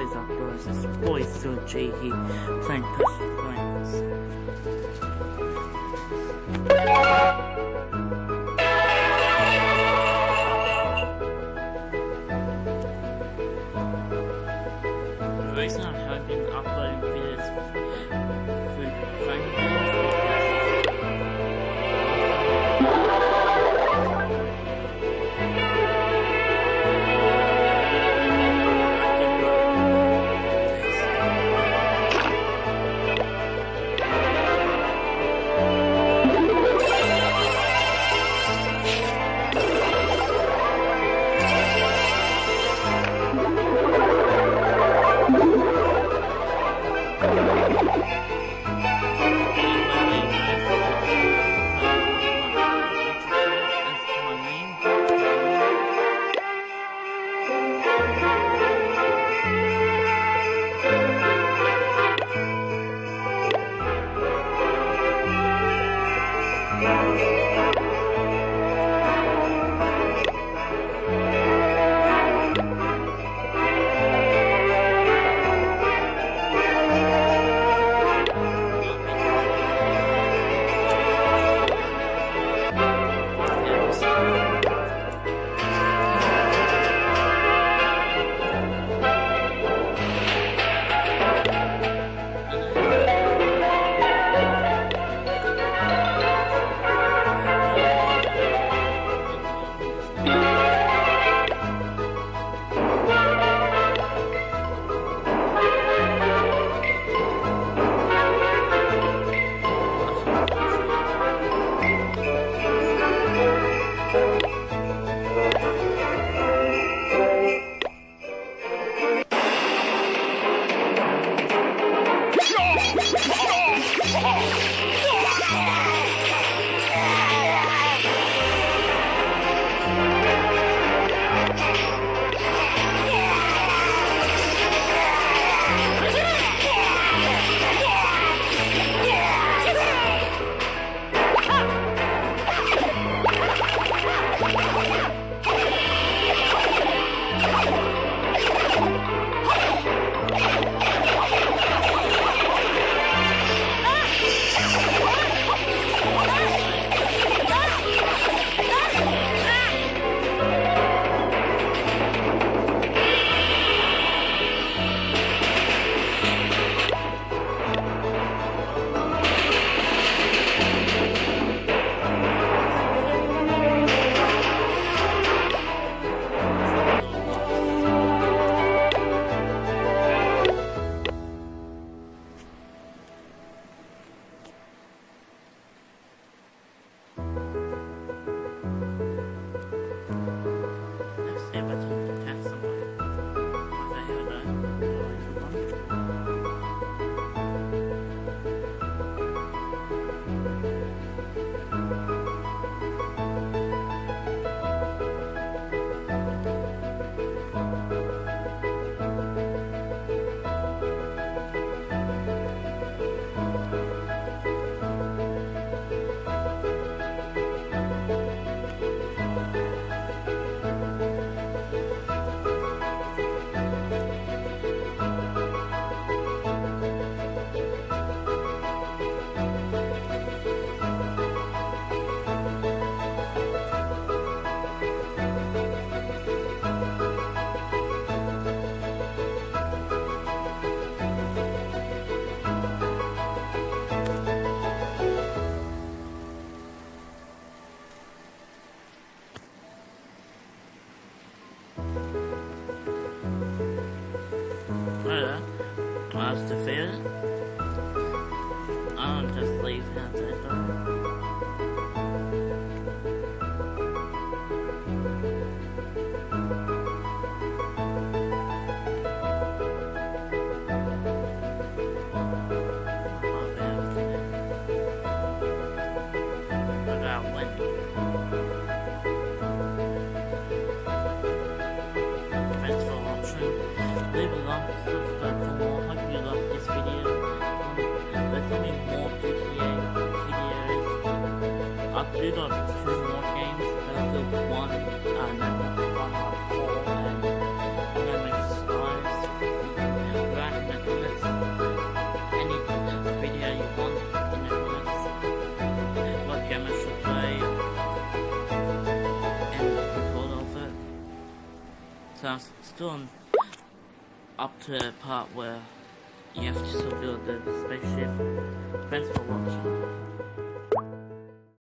Boys Outdoors. This is Boys So J.E. playing Push Friends. The reason I have been uploading videos with friends was defeated. I'll just leave outside door. Leave a like, subscribe for more. Hope you like this video. There's gonna be more GTA videos. I do got 2 more games. Battlefield 1, no, not 1, 4, and Skies. done up to a part where you have to still build the spaceship. Thanks for watching.